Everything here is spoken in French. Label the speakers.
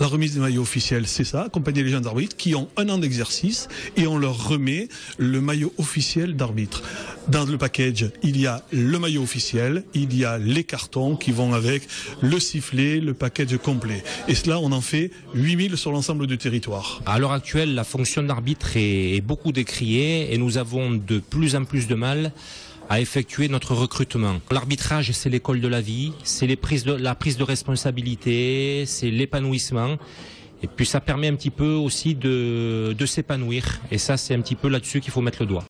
Speaker 1: remise des maillots officiels, c'est ça, accompagner les jeunes arbitres qui ont 1 an d'exercice et on leur remet le maillot officiel d'arbitre. Dans le package, il y a le maillot officiel, il y a les cartons qui vont avec, le sifflet, le package complet. Et cela, on en fait 8000 sur l'ensemble du territoire.
Speaker 2: À l'heure actuelle, la fonction d'arbitre est beaucoup décriée et nous avons de plus en plus de mal à effectuer notre recrutement. L'arbitrage, c'est l'école de la vie, c'est la prise de responsabilité, c'est l'épanouissement. Et puis ça permet un petit peu aussi de s'épanouir. Et ça, c'est un petit peu là-dessus qu'il faut mettre le doigt.